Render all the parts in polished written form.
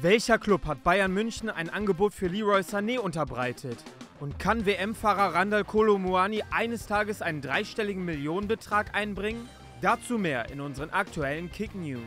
Welcher Club hat Bayern München ein Angebot für Leroy Sané unterbreitet? Und kann WM-Fahrer Randal Kolo Muani eines Tages einen dreistelligen Millionenbetrag einbringen? Dazu mehr in unseren aktuellen Kick News.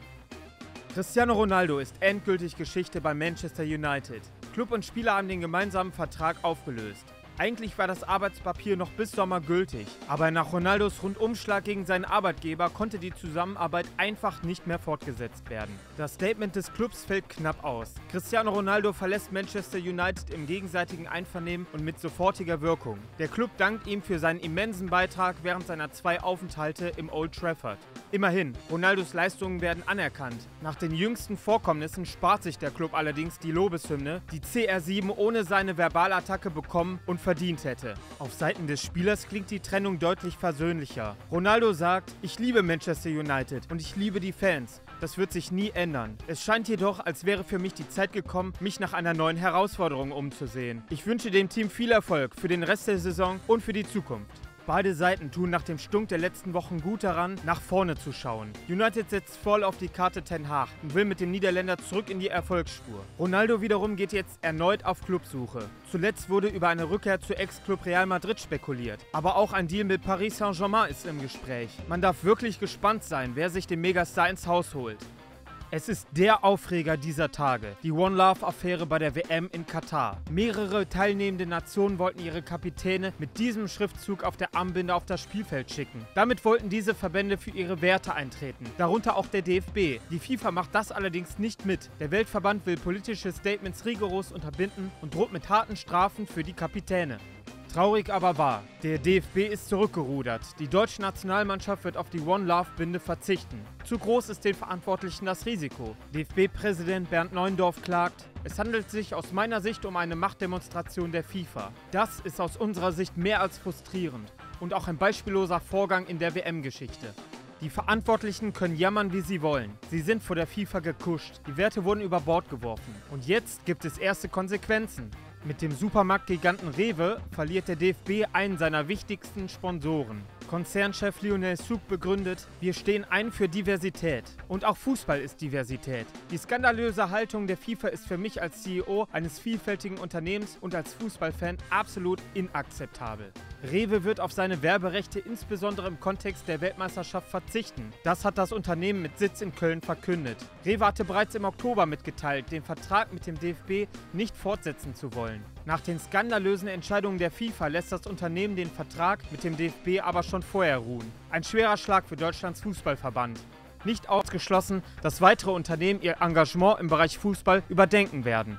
Cristiano Ronaldo ist endgültig Geschichte bei Manchester United. Club und Spieler haben den gemeinsamen Vertrag aufgelöst. Eigentlich war das Arbeitspapier noch bis Sommer gültig, aber nach Ronaldos Rundumschlag gegen seinen Arbeitgeber konnte die Zusammenarbeit einfach nicht mehr fortgesetzt werden. Das Statement des Clubs fällt knapp aus. Cristiano Ronaldo verlässt Manchester United im gegenseitigen Einvernehmen und mit sofortiger Wirkung. Der Club dankt ihm für seinen immensen Beitrag während seiner 2 Aufenthalte im Old Trafford. Immerhin, Ronaldos Leistungen werden anerkannt. Nach den jüngsten Vorkommnissen spart sich der Club allerdings die Lobeshymne, die CR7 ohne seine Verbalattacke bekommen und verdient hätte. Auf Seiten des Spielers klingt die Trennung deutlich versöhnlicher. Ronaldo sagt: „Ich liebe Manchester United und ich liebe die Fans. Das wird sich nie ändern. Es scheint jedoch, als wäre für mich die Zeit gekommen, mich nach einer neuen Herausforderung umzusehen. Ich wünsche dem Team viel Erfolg für den Rest der Saison und für die Zukunft." Beide Seiten tun nach dem Stunk der letzten Wochen gut daran, nach vorne zu schauen. United setzt voll auf die Karte Ten Hag und will mit dem Niederländer zurück in die Erfolgsspur. Ronaldo wiederum geht jetzt erneut auf Clubsuche. Zuletzt wurde über eine Rückkehr zu Ex-Club Real Madrid spekuliert. Aber auch ein Deal mit Paris Saint-Germain ist im Gespräch. Man darf wirklich gespannt sein, wer sich den Megastar ins Haus holt. Es ist der Aufreger dieser Tage, die One Love-Affäre bei der WM in Katar. Mehrere teilnehmende Nationen wollten ihre Kapitäne mit diesem Schriftzug auf der Armbinde auf das Spielfeld schicken. Damit wollten diese Verbände für ihre Werte eintreten, darunter auch der DFB. Die FIFA macht das allerdings nicht mit. Der Weltverband will politische Statements rigoros unterbinden und droht mit harten Strafen für die Kapitäne. Traurig aber wahr, der DFB ist zurückgerudert. Die deutsche Nationalmannschaft wird auf die One Love-Binde verzichten. Zu groß ist den Verantwortlichen das Risiko. DFB-Präsident Bernd Neuendorf klagt: „Es handelt sich aus meiner Sicht um eine Machtdemonstration der FIFA. Das ist aus unserer Sicht mehr als frustrierend und auch ein beispielloser Vorgang in der WM-Geschichte. Die Verantwortlichen können jammern, wie sie wollen. Sie sind vor der FIFA gekuscht. Die Werte wurden über Bord geworfen. Und jetzt gibt es erste Konsequenzen." Mit dem Supermarktgiganten Rewe verliert der DFB einen seiner wichtigsten Sponsoren. Konzernchef Lionel Suk begründet: „Wir stehen ein für Diversität. Und auch Fußball ist Diversität. Die skandalöse Haltung der FIFA ist für mich als CEO eines vielfältigen Unternehmens und als Fußballfan absolut inakzeptabel." Rewe wird auf seine Werberechte insbesondere im Kontext der Weltmeisterschaft verzichten. Das hat das Unternehmen mit Sitz in Köln verkündet. Rewe hatte bereits im Oktober mitgeteilt, den Vertrag mit dem DFB nicht fortsetzen zu wollen. Nach den skandalösen Entscheidungen der FIFA lässt das Unternehmen den Vertrag mit dem DFB aber schon vorher ruhen. Ein schwerer Schlag für Deutschlands Fußballverband. Nicht ausgeschlossen, dass weitere Unternehmen ihr Engagement im Bereich Fußball überdenken werden.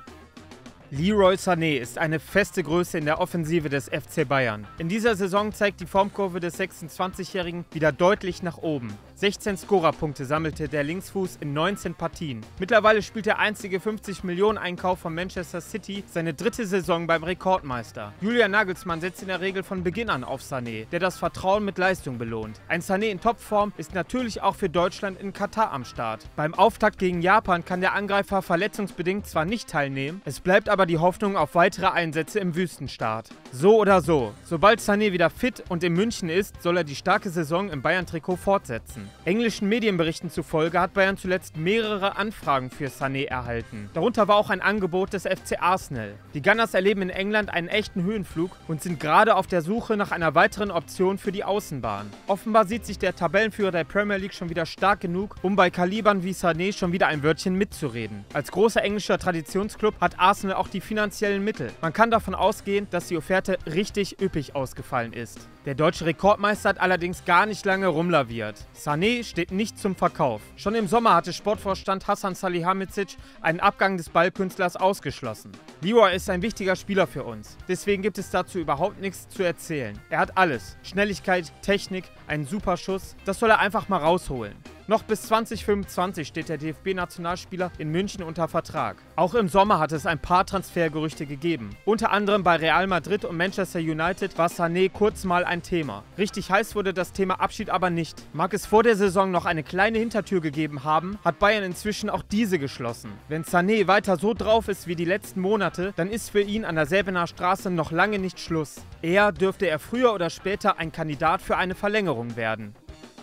Leroy Sané ist eine feste Größe in der Offensive des FC Bayern. In dieser Saison zeigt die Formkurve des 26-Jährigen wieder deutlich nach oben. 16 Scorerpunkte sammelte der Linksfuß in 19 Partien. Mittlerweile spielt der einzige 50-Millionen-Einkauf von Manchester City seine 3. Saison beim Rekordmeister. Julian Nagelsmann setzt in der Regel von Beginn an auf Sané, der das Vertrauen mit Leistung belohnt. Ein Sané in Topform ist natürlich auch für Deutschland in Katar am Start. Beim Auftakt gegen Japan kann der Angreifer verletzungsbedingt zwar nicht teilnehmen, es bleibt aber die Hoffnung auf weitere Einsätze im Wüstenstaat. So oder so, sobald Sané wieder fit und in München ist, soll er die starke Saison im Bayern-Trikot fortsetzen. Englischen Medienberichten zufolge hat Bayern zuletzt mehrere Anfragen für Sané erhalten. Darunter war auch ein Angebot des FC Arsenal. Die Gunners erleben in England einen echten Höhenflug und sind gerade auf der Suche nach einer weiteren Option für die Außenbahn. Offenbar sieht sich der Tabellenführer der Premier League schon wieder stark genug, um bei Kalibern wie Sané schon wieder ein Wörtchen mitzureden. Als großer englischer Traditionsclub hat Arsenal auch die finanziellen Mittel. Man kann davon ausgehen, dass die Offerte richtig üppig ausgefallen ist. Der deutsche Rekordmeister hat allerdings gar nicht lange rumlaviert. Sané steht nicht zum Verkauf. Schon im Sommer hatte Sportvorstand Hasan Salihamidzic einen Abgang des Ballkünstlers ausgeschlossen. Leroy ist ein wichtiger Spieler für uns. Deswegen gibt es dazu überhaupt nichts zu erzählen. Er hat alles. Schnelligkeit, Technik, einen super Schuss. Das soll er einfach mal rausholen. Noch bis 2025 steht der DFB-Nationalspieler in München unter Vertrag. Auch im Sommer hat es ein paar Transfergerüchte gegeben. Unter anderem bei Real Madrid und Manchester United war Sané kurz mal ein Thema. Richtig heiß wurde das Thema Abschied aber nicht. Mag es vor der Saison noch eine kleine Hintertür gegeben haben, hat Bayern inzwischen auch diese geschlossen. Wenn Sané weiter so drauf ist wie die letzten Monate, dann ist für ihn an der Säbener Straße noch lange nicht Schluss. Eher dürfte er früher oder später ein Kandidat für eine Verlängerung werden.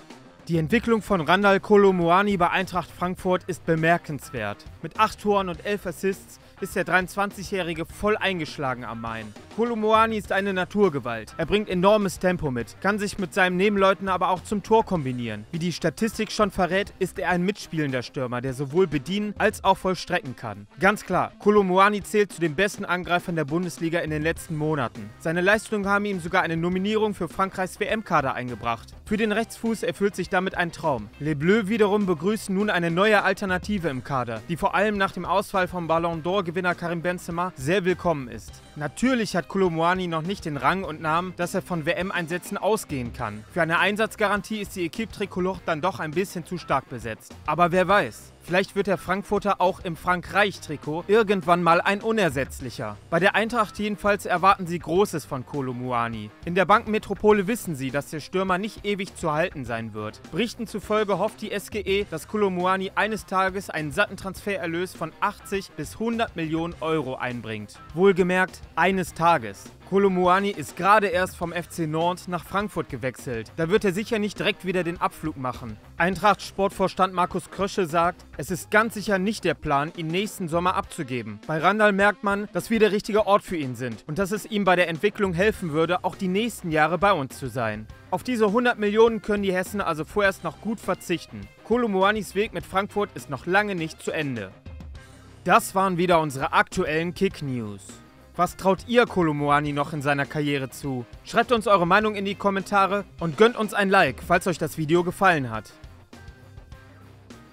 Die Entwicklung von Randal Kolo Muani bei Eintracht Frankfurt ist bemerkenswert. Mit 8 Toren und 11 Assists ist der 23-Jährige voll eingeschlagen am Main. Kolo Muani ist eine Naturgewalt. Er bringt enormes Tempo mit, kann sich mit seinem Nebenleuten aber auch zum Tor kombinieren. Wie die Statistik schon verrät, ist er ein mitspielender Stürmer, der sowohl bedienen als auch vollstrecken kann. Ganz klar, Kolo Muani zählt zu den besten Angreifern der Bundesliga in den letzten Monaten. Seine Leistungen haben ihm sogar eine Nominierung für Frankreichs WM-Kader eingebracht. Für den Rechtsfuß erfüllt sich damit ein Traum. Les Bleus wiederum begrüßen nun eine neue Alternative im Kader, die vor allem nach dem Ausfall vom Ballon d'Or-Gewinner Karim Benzema sehr willkommen ist. Natürlich hat Kolo Muani noch nicht den Rang und Namen, dass er von WM-Einsätzen ausgehen kann. Für eine Einsatzgarantie ist die Equipe Tricolore dann doch ein bisschen zu stark besetzt. Aber wer weiß, vielleicht wird der Frankfurter auch im Frankreich-Trikot irgendwann mal ein Unersetzlicher. Bei der Eintracht jedenfalls erwarten sie Großes von Kolo Muani. In der Bankenmetropole wissen sie, dass der Stürmer nicht ewig zu halten sein wird. Berichten zufolge hofft die SGE, dass Kolo Muani eines Tages einen satten Transfererlös von 80 bis 100 Millionen Euro einbringt. Wohlgemerkt, eines Tages. Kolo Muani ist gerade erst vom FC Nantes nach Frankfurt gewechselt. Da wird er sicher nicht direkt wieder den Abflug machen. Eintracht-Sportvorstand Markus Krösche sagt, es ist ganz sicher nicht der Plan, ihn nächsten Sommer abzugeben. Bei Randal merkt man, dass wir der richtige Ort für ihn sind und dass es ihm bei der Entwicklung helfen würde, auch die nächsten Jahre bei uns zu sein. Auf diese 100 Millionen können die Hessen also vorerst noch gut verzichten. Kolo Muanis Weg mit Frankfurt ist noch lange nicht zu Ende. Das waren wieder unsere aktuellen Kick-News. Was traut ihr Kolo Muani noch in seiner Karriere zu? Schreibt uns eure Meinung in die Kommentare und gönnt uns ein Like, falls euch das Video gefallen hat.